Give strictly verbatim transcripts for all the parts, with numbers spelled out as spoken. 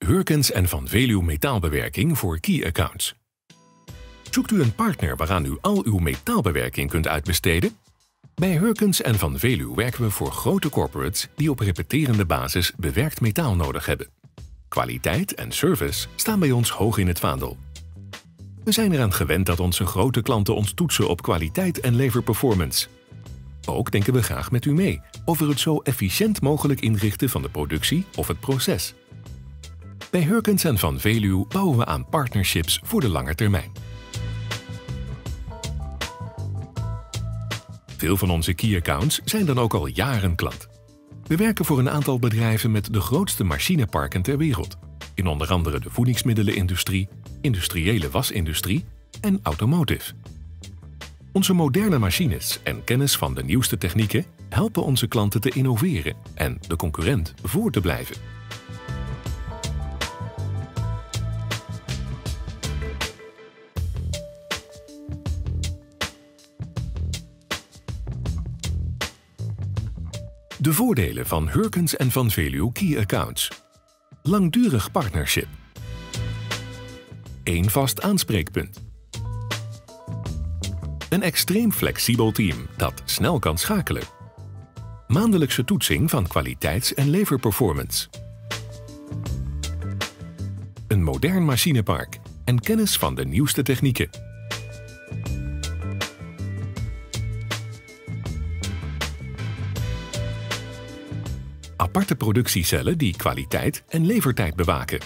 Hurkens en Van Veluwe metaalbewerking voor Key Accounts. Zoekt u een partner waaraan u al uw metaalbewerking kunt uitbesteden? Bij Hurkens en Van Veluwe werken we voor grote corporates die op repeterende basis bewerkt metaal nodig hebben. Kwaliteit en service staan bij ons hoog in het vaandel. We zijn eraan gewend dat onze grote klanten ons toetsen op kwaliteit en leverperformance. Ook denken we graag met u mee over het zo efficiënt mogelijk inrichten van de productie of het proces. Bij Hurkens en Van Veluwe bouwen we aan partnerships voor de lange termijn. Veel van onze key accounts zijn dan ook al jaren klant. We werken voor een aantal bedrijven met de grootste machineparken ter wereld. In onder andere de voedingsmiddelenindustrie, industriële wasindustrie en automotive. Onze moderne machines en kennis van de nieuwste technieken helpen onze klanten te innoveren en de concurrent voor te blijven. De voordelen van Hurkens en Van Veluwe Key Accounts. Langdurig partnership. Eén vast aanspreekpunt. Een extreem flexibel team dat snel kan schakelen. Maandelijkse toetsing van kwaliteits- en leverperformance. Een modern machinepark en kennis van de nieuwste technieken. Aparte productiecellen die kwaliteit en levertijd bewaken.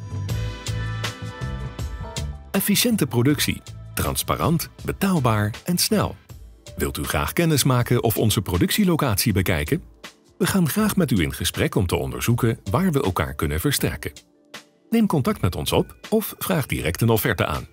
Efficiënte productie. Transparant, betaalbaar en snel. Wilt u graag kennis maken of onze productielocatie bekijken? We gaan graag met u in gesprek om te onderzoeken waar we elkaar kunnen versterken. Neem contact met ons op of vraag direct een offerte aan.